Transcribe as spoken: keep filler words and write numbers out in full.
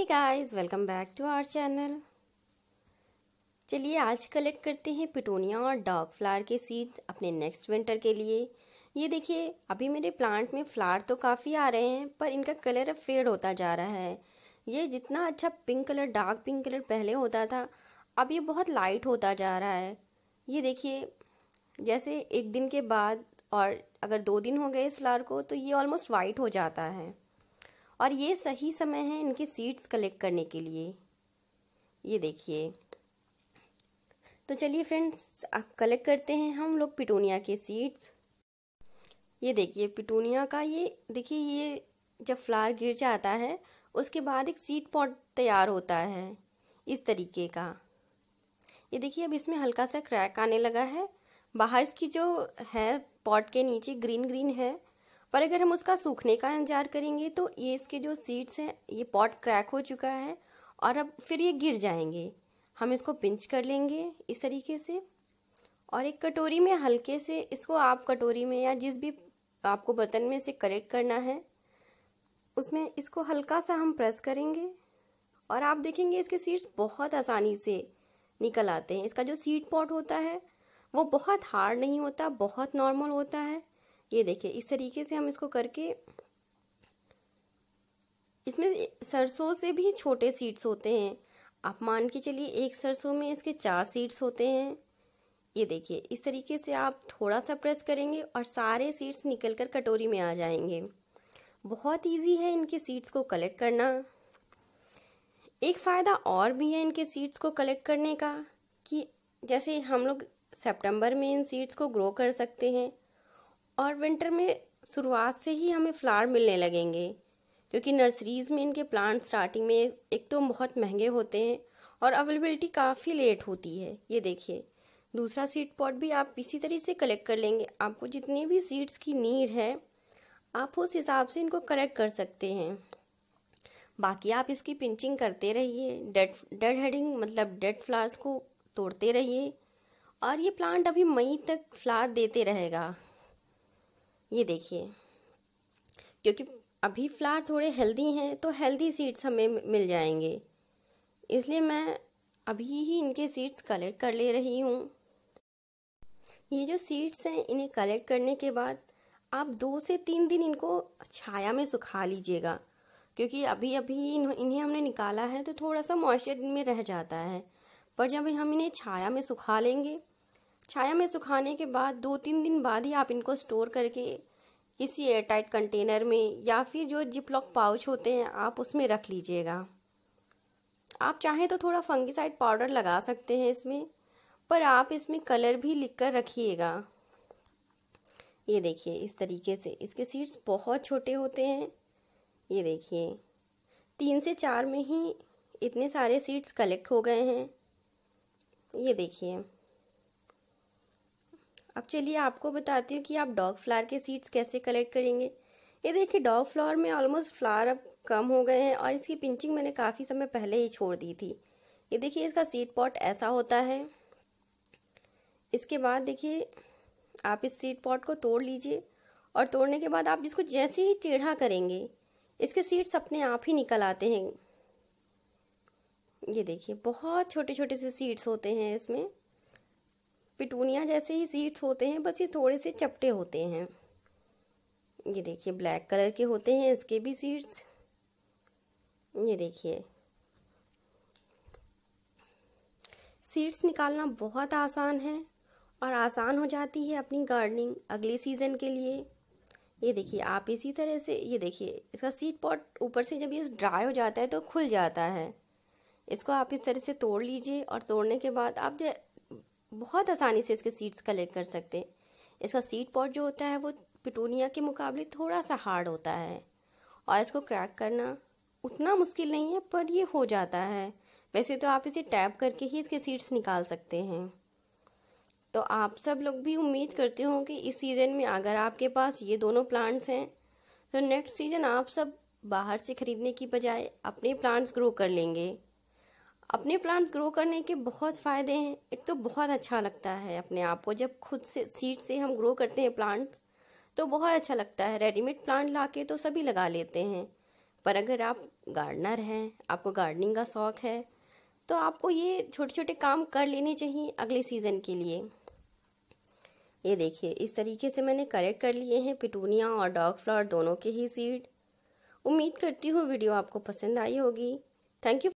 Hey guys, welcome back to our channel. चलिए आज collect करते हैं पिटूनिया और डॉग फ्लावर के सीड अपने नेक्स्ट विंटर के लिए। ये देखिए, अभी मेरे प्लांट में फ्लावर तो काफ़ी आ रहे हैं पर इनका कलर अब फेड होता जा रहा है। ये जितना अच्छा pink colour, dark pink colour पहले होता था, अब ये बहुत लाइट होता जा रहा है। ये देखिए, जैसे एक दिन के बाद और अगर दो दिन हो गए इस फ्लावर को तो ये ऑलमोस्ट वाइट हो जाता है। और ये सही समय है इनके सीड्स कलेक्ट करने के लिए। ये देखिए, तो चलिए फ्रेंड्स, कलेक्ट करते हैं हम लोग पिटूनिया के सीड्स। ये देखिए पिटूनिया का, ये देखिए, ये जब फ्लावर गिर जाता है उसके बाद एक सीड पॉट तैयार होता है इस तरीके का। ये देखिए, अब इसमें हल्का सा क्रैक आने लगा है। बाहर इसकी जो है पॉट के नीचे ग्रीन ग्रीन है, पर अगर हम उसका सूखने का इंतजार करेंगे तो ये इसके जो सीड्स हैं, ये पॉट क्रैक हो चुका है और अब फिर ये गिर जाएंगे। हम इसको पिंच कर लेंगे इस तरीके से और एक कटोरी में हल्के से इसको, आप कटोरी में या जिस भी आपको बर्तन में से कलेक्ट करना है उसमें इसको हल्का सा हम प्रेस करेंगे और आप देखेंगे इसके सीड्स बहुत आसानी से निकल आते हैं। इसका जो सीड पॉट होता है वो बहुत हार्ड नहीं होता, बहुत नॉर्मल होता है। ये देखिए, इस तरीके से हम इसको करके, इसमें सरसों से भी छोटे सीड्स होते हैं। आप मान के चलिए एक सरसों में इसके चार सीड्स होते हैं। ये देखिए, इस तरीके से आप थोड़ा सा प्रेस करेंगे और सारे सीड्स निकलकर कटोरी में आ जाएंगे। बहुत इजी है इनके सीड्स को कलेक्ट करना। एक फ़ायदा और भी है इनके सीड्स को कलेक्ट करने का कि जैसे हम लोग सितंबर में इन सीड्स को ग्रो कर सकते हैं और विंटर में शुरुआत से ही हमें फ्लावर मिलने लगेंगे, क्योंकि नर्सरीज में इनके प्लांट स्टार्टिंग में एक तो बहुत महंगे होते हैं और अवेलेबिलिटी काफ़ी लेट होती है। ये देखिए, दूसरा सीड पॉट भी आप इसी तरह से कलेक्ट कर लेंगे। आपको जितनी भी सीड्स की नीड है आप उस हिसाब से इनको कलेक्ट कर सकते हैं। बाकी आप इसकी पिंचिंग करते रहिए, डेड डेड हेडिंग मतलब डेड फ्लावर्स को तोड़ते रहिए और ये प्लांट अभी मई तक फ्लावर देते रहेगा। ये देखिए, क्योंकि अभी फ्लावर थोड़े हेल्दी हैं तो हेल्दी सीड्स हमें मिल जाएंगे, इसलिए मैं अभी ही इनके सीड्स कलेक्ट कर ले रही हूँ। ये जो सीड्स हैं इन्हें कलेक्ट करने के बाद आप दो से तीन दिन इनको छाया में सुखा लीजिएगा, क्योंकि अभी अभी इन्हें हमने निकाला है तो थोड़ा सा मॉइस्चर में रह जाता है। पर जब हम इन्हें छाया में सुखा लेंगे, छाया में सुखाने के बाद दो तीन दिन बाद ही आप इनको स्टोर करके किसी एयरटाइट कंटेनर में या फिर जो जिपलॉक पाउच होते हैं आप उसमें रख लीजिएगा। आप चाहें तो थोड़ा फंगिसाइड पाउडर लगा सकते हैं इसमें, पर आप इसमें कलर भी लिख कर रखिएगा। ये देखिए, इस तरीके से इसके सीड्स बहुत छोटे होते हैं। ये देखिए, तीन से चार में ही इतने सारे सीड्स कलेक्ट हो गए हैं। ये देखिए, अब चलिए आपको बताती हूँ कि आप डॉग फ्लावर के सीड्स कैसे कलेक्ट करेंगे। ये देखिए, डॉग फ्लावर में ऑलमोस्ट फ्लावर अब कम हो गए हैं और इसकी पिंचिंग मैंने काफ़ी समय पहले ही छोड़ दी थी। ये देखिए, इसका सीड पॉट ऐसा होता है। इसके बाद देखिए, आप इस सीड पॉट को तोड़ लीजिए और तोड़ने के बाद आप इसको जैसे ही टेढ़ा करेंगे इसके सीड्स अपने आप ही निकल आते हैं। ये देखिए, बहुत छोटे छोटे से सीड्स होते हैं इसमें। पिटूनिया जैसे ही सीड्स होते हैं, बस ये थोड़े से चपटे होते हैं। ये देखिए, ब्लैक कलर के होते हैं इसके भी सीड्स। ये देखिए, सीड्स निकालना बहुत आसान है और आसान हो जाती है अपनी गार्डनिंग अगले सीज़न के लिए। ये देखिए, आप इसी तरह से, ये देखिए, इसका सीड पॉट ऊपर से जब ये ड्राई हो जाता है तो खुल जाता है। इसको आप इस तरह से तोड़ लीजिए और तोड़ने के बाद आप बहुत आसानी से इसके सीड्स कलेक्ट कर सकते हैं। इसका सीड पॉट जो होता है वो पिटूनिया के मुकाबले थोड़ा सा हार्ड होता है और इसको क्रैक करना उतना मुश्किल नहीं है, पर ये हो जाता है। वैसे तो आप इसे टैप करके ही इसके सीड्स निकाल सकते हैं। तो आप सब लोग भी उम्मीद करते हो कि इस सीज़न में अगर आपके पास ये दोनों प्लांट्स हैं तो नेक्स्ट सीज़न आप सब बाहर से ख़रीदने की बजाय अपने प्लांट्स ग्रो कर लेंगे। अपने प्लांट्स ग्रो करने के बहुत फ़ायदे हैं। एक तो बहुत अच्छा लगता है अपने आप को, जब खुद से सीड से हम ग्रो करते हैं प्लांट्स तो बहुत अच्छा लगता है। रेडीमेड प्लांट लाके तो सभी लगा लेते हैं, पर अगर आप गार्डनर हैं, आपको गार्डनिंग का शौक है, तो आपको ये छोटे छोटे काम कर लेने चाहिए अगले सीज़न के लिए। ये देखिए इस तरीके से मैंने कलेक्ट कर लिए हैं पिटूनिया और डॉग फ्लावर दोनों के ही सीड। उम्मीद करती हूँ वीडियो आपको पसंद आई होगी। Thank you.